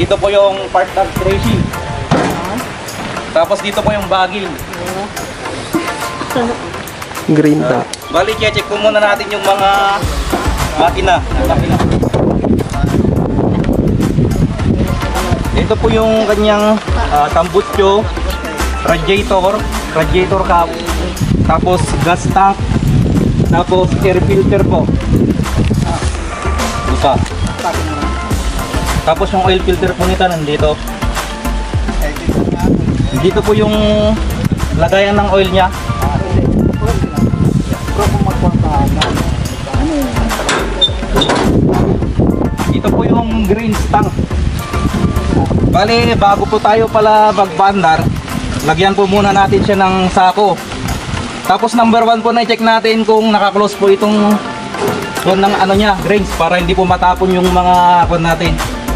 dito po yung part ng threshing. Tapos dito po yung bagging. Green dot. Bali, check po muna natin yung mga makina. Ito po yung kanyang tambutso, radiator cap, tapos gas tank, tapos air filter po. Isa. Tapos yung oil filter po nito nandito. Dito po yung lagayan ng oil niya. Ito po yung green tank. Bali, bago po tayo pala magbandar, lagyan po muna natin siya ng sako. Tapos number 1 po na i-check natin kung naka-close po itong ng ano niya, grains, para hindi po matapon yung mga natin.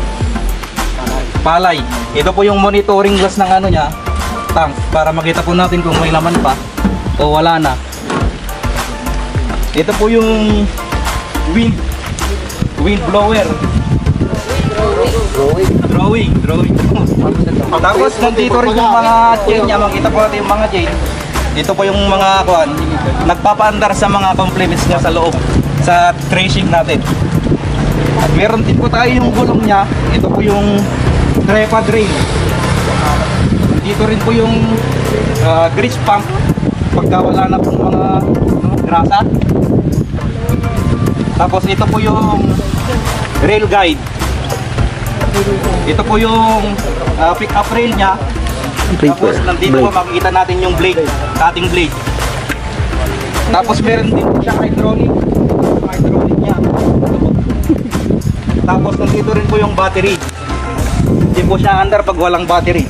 Palay. Ito po yung monitoring glass ng ano niya, tank, para makita po natin kung may laman pa o wala na. Ito po yung wind blower. Drawing. Tapos nandito rin yung mga chain niya, makita po natin yung mga chain. Ito po yung mga nagpapaandar sa mga complements niya sa loob, sa threshing natin. At meron din po tayo yung gulong niya. Ito po yung trepa drain. Dito rin po yung grease pump pagka wala na pong mga grasa. Tapos ito po yung rail guide. Ito po yung pick up rail niya. Tapos nandito po makikita natin yung blade, cutting blade. Tapos meron din po siya hydraulic niya. Tapos nandito rin po yung battery. Hindi po siya under pag walang battery.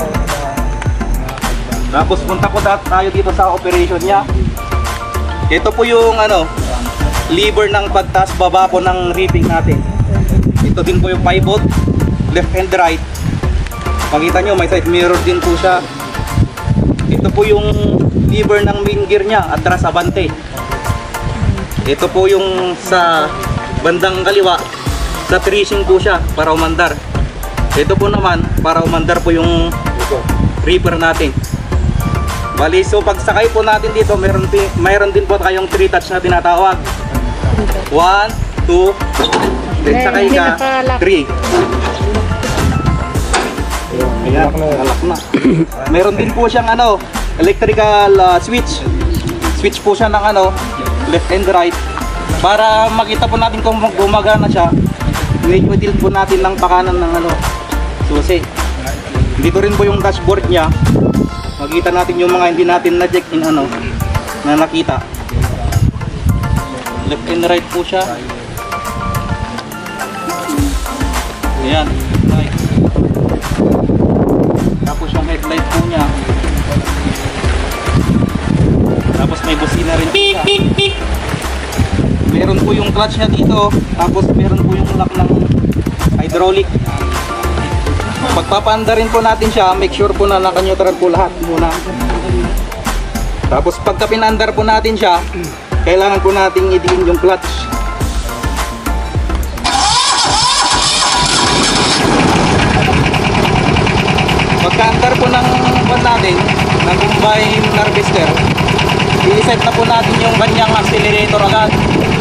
Tapos punta po tayo dito sa operation niya. Ito po yung lever ng pagtaas baba po ng reaping natin. Ito din po yung pivot, left and right. Makita nyo, may side mirror din po siya. Ito po yung lever ng main gear niya, atras abante. Ito po yung sa bandang kaliwa, sa threshing po siya para umandar. Ito po naman para umandar po yung reaper natin. Bali, so pagsakay po natin dito, mayroon din po kayong 3 touch na tinatawag. 1, 2, then sakay ka 3. Ayan, nalak na. Meron din po siyang electrical switch po siya ng left and right, para makita po natin kung gumagana siya. I-tilt po natin ng pakanan ng susi. Dito rin po yung dashboard niya. Makita natin yung mga hindi natin na-check in na nakita. Left and right po siya. Ayan, right. Tapos yung headlight po niya. Tapos may busina rin po siya. Meron po yung clutch niya dito. Tapos meron po yung lock ng hydraulic. Pagpapaanda rin po natin siya, make sure po na naka-neutral po lahat muna. Tapos pagka pinandar po natin siya, kailangan po nating idiin yung clutch. Pagka-andar po ng natin, ng combine harvester, i-set na po natin yung kanyang accelerator agad.